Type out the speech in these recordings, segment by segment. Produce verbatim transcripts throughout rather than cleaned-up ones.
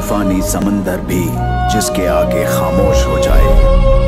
तूफानी समंदर भी जिसके आगे खामोश हो जाए।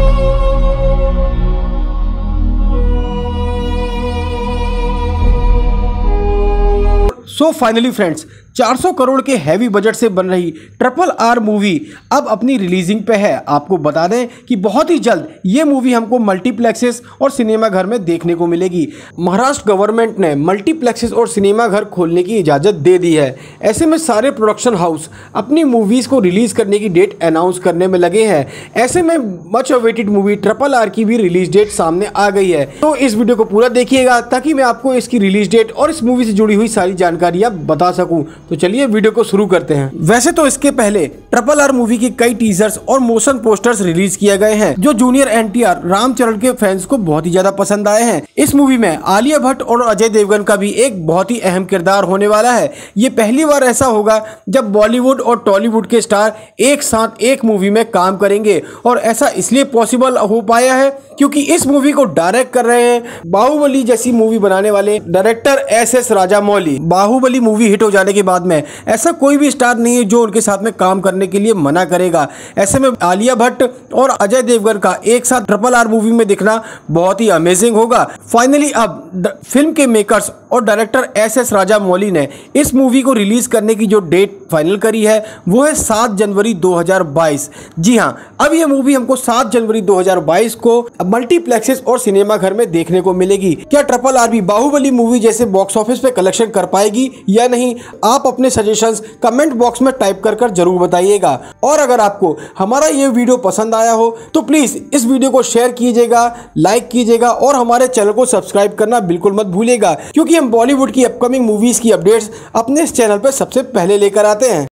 सो फाइनली फ्रेंड्स, चार सौ करोड़ के हैवी बजट से बन रही ट्रिपल आर मूवी अब अपनी रिलीजिंग पे है। आपको बता दें कि बहुत ही जल्द ये मूवी हमको मल्टीप्लेक्सेस और सिनेमा घर में देखने को मिलेगी। महाराष्ट्र गवर्नमेंट ने मल्टीप्लेक्सेस और सिनेमा घर खोलने की इजाज़त दे दी है। ऐसे में सारे प्रोडक्शन हाउस अपनी मूवीज़ को रिलीज़ करने की डेट अनाउंस करने में लगे हैं। ऐसे में much awaited movie triple R की भी रिलीज डेट सामने आ गई है। तो इस वीडियो को पूरा देखिएगा ताकि मैं आपको इसकी रिलीज डेट और इस मूवी से जुड़ी हुई सारी जानकारियाँ बता सकूँ। तो चलिए वीडियो को शुरू करते हैं। वैसे तो इसके पहले ट्रिपल आर मूवी की कई टीजर्स और मोशन पोस्टर्स रिलीज किए गए हैं जो जूनियर एनटीआर रामचरण के फैंस को बहुत ही ज्यादा पसंद आए हैं। इस मूवी में आलिया भट्ट और अजय देवगन का भी एक बहुत ही अहम किरदार होने वाला है। ये पहली बार ऐसा होगा जब बॉलीवुड और टॉलीवुड के स्टार एक साथ एक मूवी में काम करेंगे, और ऐसा इसलिए पॉसिबल हो पाया है क्योंकि इस मूवी को डायरेक्ट कर रहे हैं बाहुबली जैसी मूवी बनाने वाले director S S Rajamouli. Baahubali movie hit हो जाने के बाद में ऐसा कोई भी स्टार नहीं है जो उनके साथ में काम करने के लिए मना करेगा। ऐसे में आलिया भट्ट और अजय देवगन का एक साथ ट्रिपल आर मूवी में दिखना बहुत ही अमेजिंग होगा। फाइनली अब फिल्म के मेकर्स और डायरेक्टर एस एस राजामौली ने इस मूवी को रिलीज करने की जो डेट फाइनल करी है वो है सात जनवरी दो हज़ार बाईस। जी हाँ, अब यह मूवी हमको सात जनवरी दो हज़ार बाईस को मल्टीप्लेक्सेस और सिनेमा घर में देखने को मिलेगी। क्या ट्रिपल आर भी बाहुबली मूवी जैसे बॉक्स ऑफिस पे कलेक्शन कर पाएगी या नहीं? आप अपने सजेशंस कमेंट बॉक्स में टाइप कर कर जरूर बताइएगा। और अगर आपको हमारा ये वीडियो पसंद आया हो तो प्लीज इस वीडियो को शेयर कीजिएगा, लाइक कीजिएगा और हमारे चैनल को सब्सक्राइब करना बिल्कुल मत भूलिएगा, क्योंकि हम बॉलीवुड की अपकमिंग मूवीज की अपडेट्स अपने इस चैनल पर सबसे पहले लेकर आते हैं।